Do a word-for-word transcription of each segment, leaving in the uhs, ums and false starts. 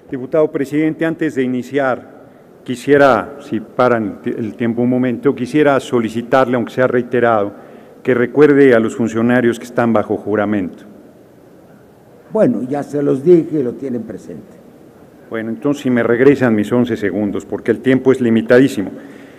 Diputado presidente, antes de iniciar, quisiera, si paran el tiempo un momento, quisiera solicitarle, aunque sea reiterado, que recuerde a los funcionarios que están bajo juramento. Bueno, ya se los dije y lo tienen presente. Bueno, entonces si me regresan mis once segundos, porque el tiempo es limitadísimo.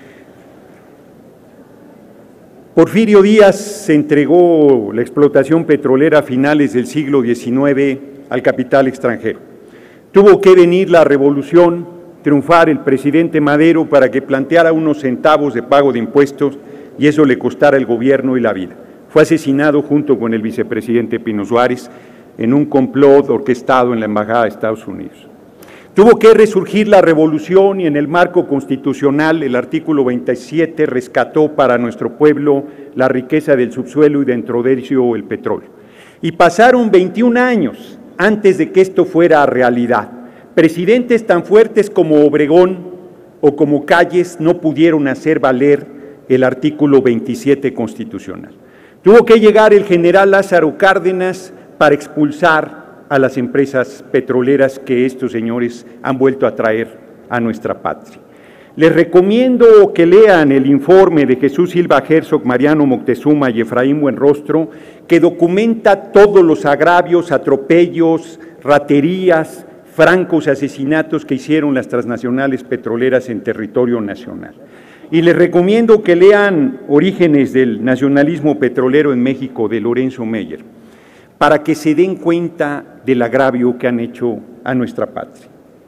Porfirio Díaz se entregó la explotación petrolera a finales del siglo diecinueve al capital extranjero. Tuvo que venir la revolución, triunfar el presidente Madero para que planteara unos centavos de pago de impuestos y eso le costara el gobierno y la vida. Fue asesinado junto con el vicepresidente Pino Suárez en un complot orquestado en la Embajada de Estados Unidos. Tuvo que resurgir la revolución y en el marco constitucional el artículo veintisiete rescató para nuestro pueblo la riqueza del subsuelo y dentro de ello el petróleo. Y pasaron veintiún años antes de que esto fuera realidad. Presidentes tan fuertes como Obregón o como Calles no pudieron hacer valer el artículo veintisiete constitucional. Tuvo que llegar el general Lázaro Cárdenas para expulsar a las empresas petroleras que estos señores han vuelto a traer a nuestra patria. Les recomiendo que lean el informe de Jesús Silva Herzog, Mariano Moctezuma y Efraín Buenrostro, que documenta todos los agravios, atropellos, raterías, francos asesinatos que hicieron las transnacionales petroleras en territorio nacional. Y les recomiendo que lean Orígenes del nacionalismo petrolero en México, de Lorenzo Meyer, para que se den cuenta del agravio que han hecho a nuestra patria.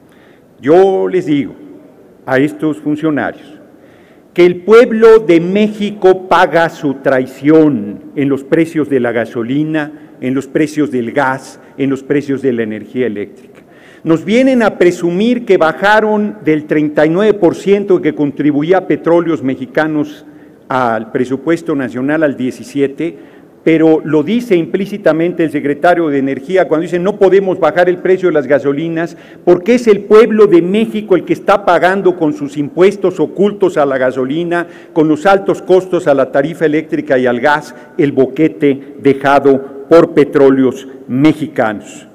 Yo les digo a estos funcionarios que el pueblo de México paga su traición en los precios de la gasolina, en los precios del gas, en los precios de la energía eléctrica. Nos vienen a presumir que bajaron del treinta y nueve por ciento que contribuía a Petróleos Mexicanos al presupuesto nacional al diecisiete por ciento, pero lo dice implícitamente el secretario de Energía cuando dice no podemos bajar el precio de las gasolinas porque es el pueblo de México el que está pagando con sus impuestos ocultos a la gasolina, con los altos costos a la tarifa eléctrica y al gas, el boquete dejado por Petróleos Mexicanos.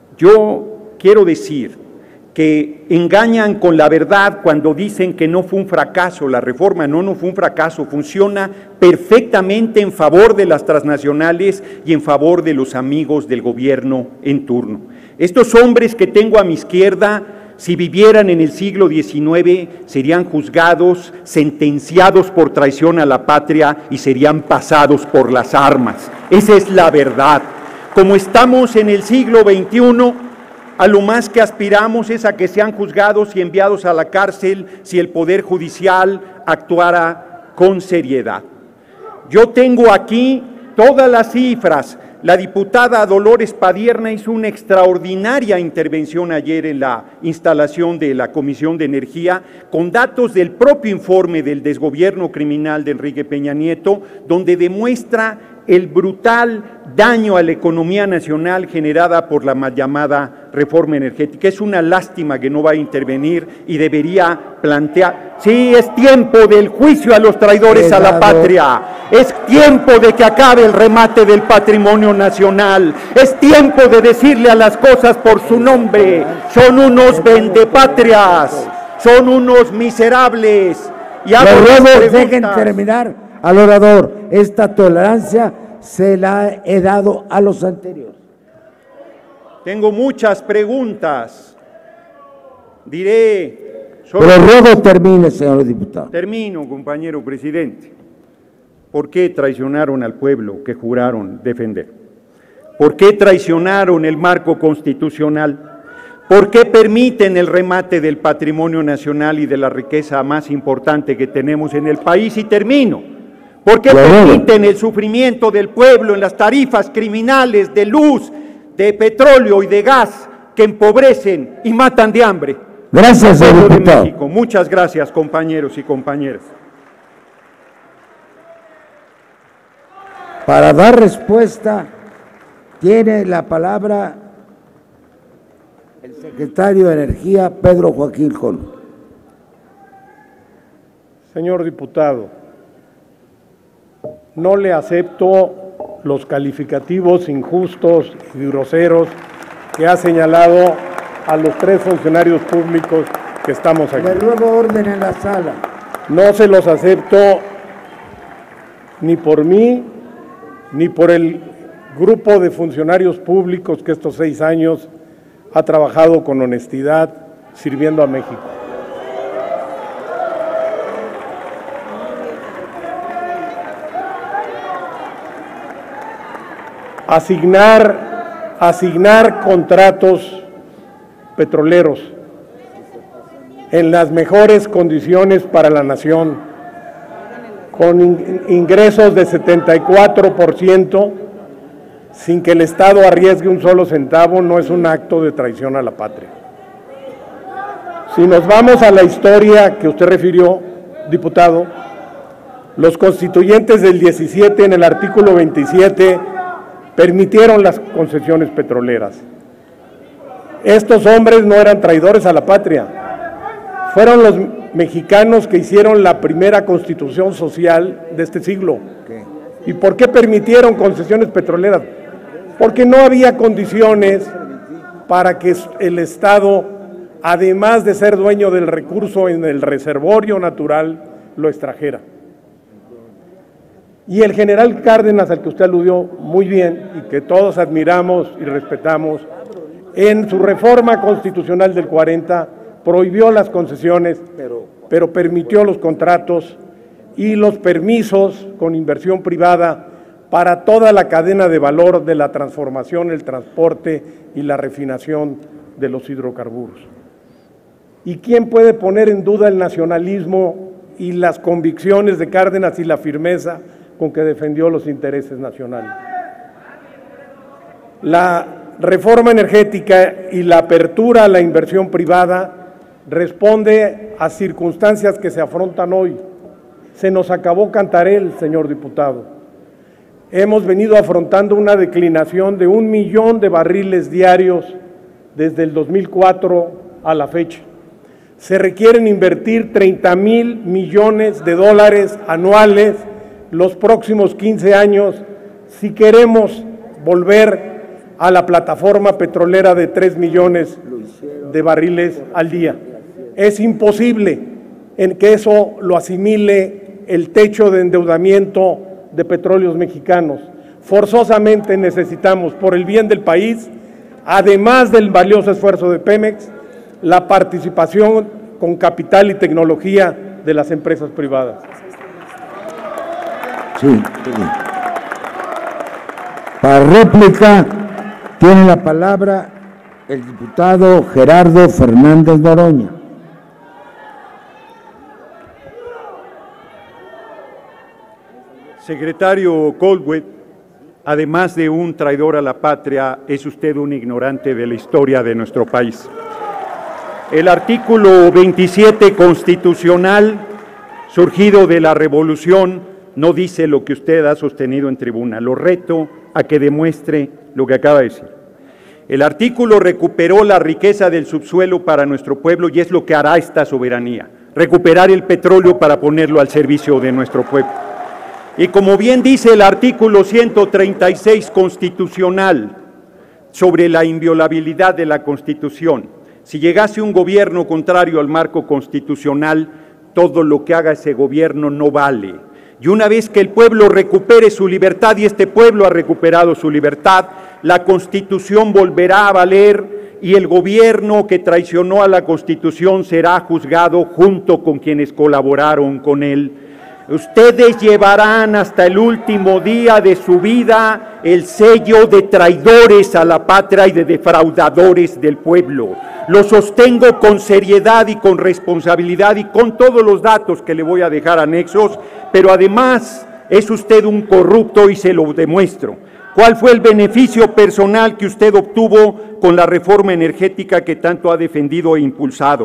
Yo quiero decir que engañan con la verdad cuando dicen que no fue un fracaso la reforma. No, no fue un fracaso, funciona perfectamente en favor de las transnacionales y en favor de los amigos del gobierno en turno. Estos hombres que tengo a mi izquierda, si vivieran en el siglo diecinueve, serían juzgados, sentenciados por traición a la patria y serían pasados por las armas. Esa es la verdad. Como estamos en el siglo veintiuno, a lo más que aspiramos es a que sean juzgados y enviados a la cárcel si el Poder Judicial actuara con seriedad. Yo tengo aquí todas las cifras. La diputada Dolores Padierna hizo una extraordinaria intervención ayer en la instalación de la Comisión de Energía con datos del propio informe del desgobierno criminal de Enrique Peña Nieto, donde demuestra el brutal daño a la economía nacional generada por la mal llamada reforma energética. Es una lástima que no va a intervenir y debería plantear, sí, es tiempo del juicio a los traidores a la patria, es tiempo de que acabe el remate del patrimonio nacional, es tiempo de decirle a las cosas por su nombre, son unos vendepatrias, son unos miserables. Y los ruegos dejen terminar al orador. Esta tolerancia se la he dado a los anteriores. Tengo muchas preguntas. Diré... Pero luego termine, señor diputado. Termino, compañero presidente. ¿Por qué traicionaron al pueblo que juraron defender? ¿Por qué traicionaron el marco constitucional? ¿Por qué permiten el remate del patrimonio nacional y de la riqueza más importante que tenemos en el país? Y termino. ¿Por qué permiten el sufrimiento del pueblo en las tarifas criminales de luz, de petróleo y de gas que empobrecen y matan de hambre? Gracias, señor diputado. México. Muchas gracias, compañeros y compañeras. Para dar respuesta, tiene la palabra el secretario de Energía, Pedro Joaquín Colom. Señor diputado, no le acepto los calificativos injustos y groseros que ha señalado a los tres funcionarios públicos que estamos aquí. Le ruego orden en la sala. No se los acepto ni por mí, ni por el grupo de funcionarios públicos que estos seis años ha trabajado con honestidad sirviendo a México. Asignar, asignar contratos petroleros en las mejores condiciones para la nación, con ingresos de setenta y cuatro por ciento, sin que el Estado arriesgue un solo centavo, no es un acto de traición a la patria. Si nos vamos a la historia que usted refirió, diputado, los constituyentes del diecisiete, en el artículo veintisiete, permitieron las concesiones petroleras. Estos hombres no eran traidores a la patria, fueron los mexicanos que hicieron la primera constitución social de este siglo. ¿Y por qué permitieron concesiones petroleras? Porque no había condiciones para que el Estado, además de ser dueño del recurso en el reservorio natural, lo extrajera. Y el general Cárdenas, al que usted aludió muy bien y que todos admiramos y respetamos, en su reforma constitucional del cuarenta prohibió las concesiones, pero permitió los contratos y los permisos con inversión privada para toda la cadena de valor de la transformación, el transporte y la refinación de los hidrocarburos. ¿Y quién puede poner en duda el nacionalismo y las convicciones de Cárdenas y la firmeza con que defendió los intereses nacionales? La reforma energética y la apertura a la inversión privada responde a circunstancias que se afrontan hoy. Se nos acabó Cantarell, señor diputado. Hemos venido afrontando una declinación de un millón de barriles diarios desde el dos mil cuatro a la fecha. Se requieren invertir treinta mil millones de dólares anuales los próximos quince años si queremos volver a la plataforma petrolera de tres millones de barriles al día. Es imposible en que eso lo asimile el techo de endeudamiento de Petróleos Mexicanos. Forzosamente necesitamos, por el bien del país, además del valioso esfuerzo de Pemex, la participación con capital y tecnología de las empresas privadas. Sí. Para réplica tiene la palabra el diputado Gerardo Fernández Noroña. Secretario Colwell, además de un traidor a la patria, es usted un ignorante de la historia de nuestro país. El artículo veintisiete constitucional, surgido de la revolución, no dice lo que usted ha sostenido en tribuna. Lo reto a que demuestre lo que acaba de decir. El artículo recuperó la riqueza del subsuelo para nuestro pueblo y es lo que hará esta soberanía, recuperar el petróleo para ponerlo al servicio de nuestro pueblo. Y como bien dice el artículo ciento treinta y seis constitucional sobre la inviolabilidad de la Constitución, si llegase un gobierno contrario al marco constitucional, todo lo que haga ese gobierno no vale. Y una vez que el pueblo recupere su libertad, y este pueblo ha recuperado su libertad, la Constitución volverá a valer y el gobierno que traicionó a la Constitución será juzgado junto con quienes colaboraron con él. Ustedes llevarán hasta el último día de su vida el sello de traidores a la patria y de defraudadores del pueblo. Lo sostengo con seriedad y con responsabilidad y con todos los datos que le voy a dejar anexos, pero además es usted un corrupto y se lo demuestro. ¿Cuál fue el beneficio personal que usted obtuvo con la reforma energética que tanto ha defendido e impulsado?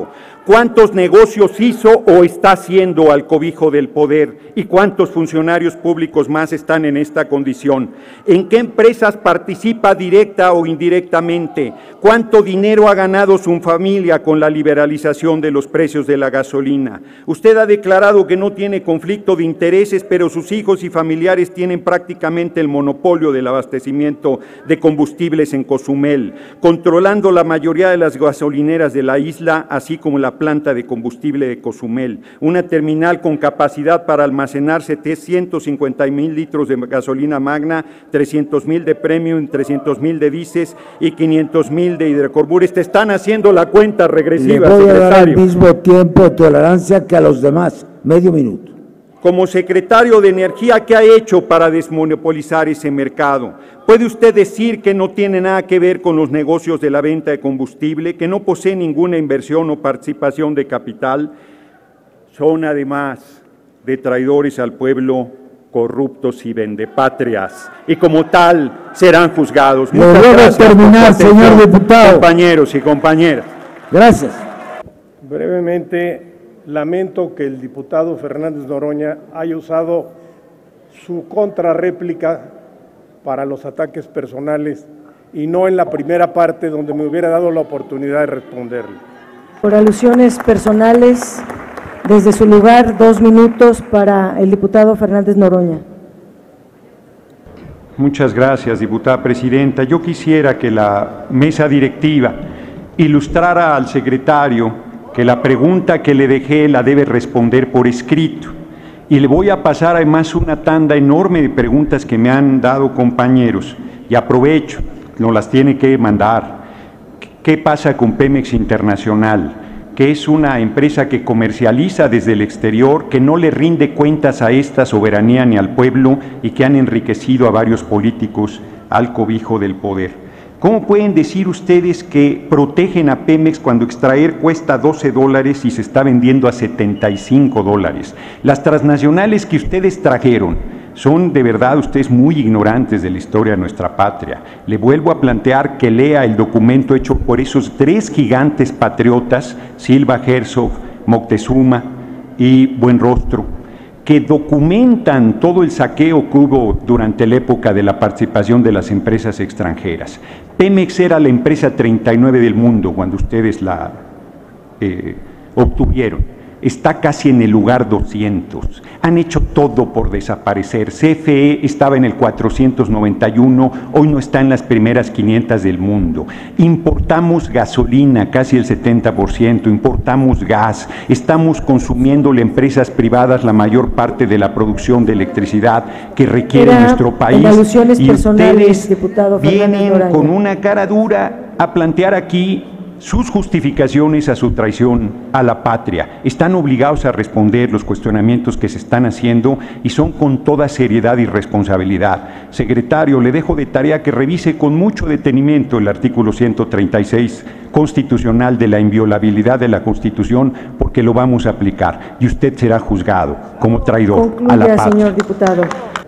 ¿Cuántos negocios hizo o está haciendo al cobijo del poder? ¿Y cuántos funcionarios públicos más están en esta condición? ¿En qué empresas participa directa o indirectamente? ¿Cuánto dinero ha ganado su familia con la liberalización de los precios de la gasolina? Usted ha declarado que no tiene conflicto de intereses, pero sus hijos y familiares tienen prácticamente el monopolio del abastecimiento de combustibles en Cozumel, controlando la mayoría de las gasolineras de la isla, así como la planta de combustible de Cozumel, una terminal con capacidad para almacenar setecientos cincuenta mil litros de gasolina magna, trescientos mil de premium, trescientos mil de diésel y quinientos mil de hidrocarburos. Te están haciendo la cuenta regresiva, Le voy a dar secretario. el mismo tiempo de tolerancia que a los demás, medio minuto. Como secretario de Energía, ¿qué ha hecho para desmonopolizar ese mercado? ¿Puede usted decir que no tiene nada que ver con los negocios de la venta de combustible, que no posee ninguna inversión o participación de capital? Son además de traidores al pueblo, corruptos y vendepatrias, y como tal serán juzgados. Le voy a terminar, señor diputado. Compañeros y compañeras. Gracias. Brevemente, lamento que el diputado Fernández Noroña haya usado su contrarréplica para los ataques personales y no en la primera parte donde me hubiera dado la oportunidad de responderle. Por alusiones personales, desde su lugar, dos minutos para el diputado Fernández Noroña. Muchas gracias, diputada presidenta. Yo quisiera que la mesa directiva ilustrara al secretario que la pregunta que le dejé la debe responder por escrito. Y le voy a pasar además una tanda enorme de preguntas que me han dado compañeros. Y aprovecho, nos las tiene que mandar. ¿Qué pasa con Pemex Internacional? Que es una empresa que comercializa desde el exterior, que no le rinde cuentas a esta soberanía ni al pueblo y que han enriquecido a varios políticos al cobijo del poder. ¿Cómo pueden decir ustedes que protegen a Pemex cuando extraer cuesta doce dólares y se está vendiendo a setenta y cinco dólares? Las transnacionales que ustedes trajeron son de verdad ustedes muy ignorantes de la historia de nuestra patria. Le vuelvo a plantear que lea el documento hecho por esos tres gigantes patriotas, Silva, Herzog, Moctezuma y Buenrostro, que documentan todo el saqueo que hubo durante la época de la participación de las empresas extranjeras. Pemex era la empresa treinta y nueve del mundo cuando ustedes la eh, obtuvieron. Está casi en el lugar doscientos. Han hecho todo por desaparecer. C F E estaba en el cuatrocientos noventa y uno, hoy no está en las primeras quinientas del mundo. Importamos gasolina, casi el setenta por ciento, importamos gas, estamos consumiéndole a empresas privadas la mayor parte de la producción de electricidad que requiere Era nuestro país. en alusiones y personales, ustedes diputado Fernández vienen Noroña. con una cara dura a plantear aquí sus justificaciones a su traición a la patria. Están obligados a responder los cuestionamientos que se están haciendo y son con toda seriedad y responsabilidad. Secretario, le dejo de tarea que revise con mucho detenimiento el artículo ciento treinta y seis constitucional de la inviolabilidad de la Constitución, porque lo vamos a aplicar y usted será juzgado como traidor Concluya, a la patria. señor diputado.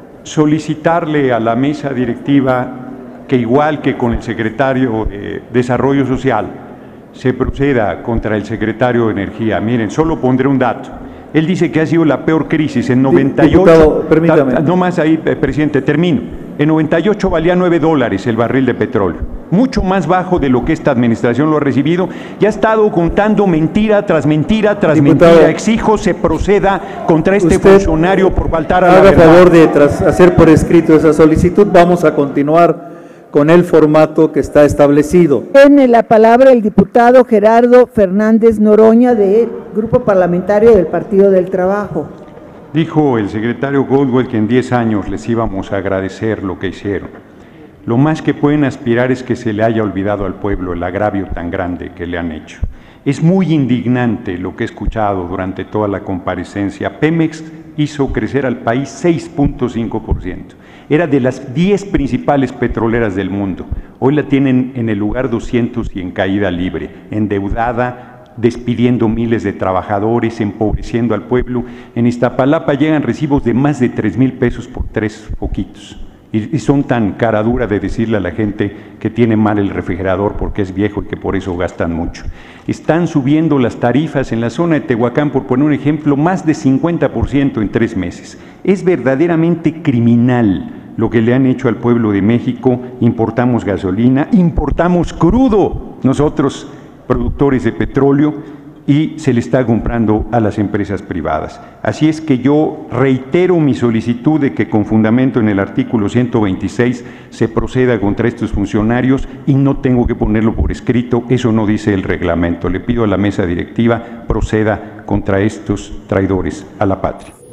Solicitarle a la mesa directiva que, igual que con el secretario de Desarrollo Social, se proceda contra el secretario de Energía. Miren, solo pondré un dato. Él dice que ha sido la peor crisis en noventa y ocho. Diputado, permítame. No más ahí, presidente, termino. En noventa y ocho valía nueve dólares el barril de petróleo, mucho más bajo de lo que esta administración lo ha recibido, y ha estado contando mentira tras mentira tras Diputado, mentira. Exijo se proceda contra este usted funcionario por faltar a la haga verdad. favor de tras hacer por escrito esa solicitud. Vamos a continuar con el formato que está establecido. Tiene la palabra el diputado Gerardo Fernández Noroña del Grupo Parlamentario del Partido del Trabajo. Dijo el secretario Goldwell que en diez años les íbamos a agradecer lo que hicieron. Lo más que pueden aspirar es que se le haya olvidado al pueblo el agravio tan grande que le han hecho. Es muy indignante lo que he escuchado durante toda la comparecencia. Pemex hizo crecer al país seis punto cinco por ciento. Era de las diez principales petroleras del mundo. Hoy la tienen en el lugar doscientos y en caída libre, endeudada, despidiendo miles de trabajadores, empobreciendo al pueblo. En Iztapalapa llegan recibos de más de tres mil pesos por tres poquitos. y, y son tan cara dura de decirle a la gente que tiene mal el refrigerador porque es viejo y que por eso gastan mucho. Están subiendo las tarifas en la zona de Tehuacán, por poner un ejemplo, más de cincuenta por ciento en tres meses. Es verdaderamente criminal lo que le han hecho al pueblo de México. Importamos gasolina, importamos crudo, nosotros productores de petróleo, y se le está comprando a las empresas privadas. Así es que yo reitero mi solicitud de que con fundamento en el artículo ciento veintiséis se proceda contra estos funcionarios, y no tengo que ponerlo por escrito, eso no dice el reglamento. Le pido a la mesa directiva proceda contra estos traidores a la patria.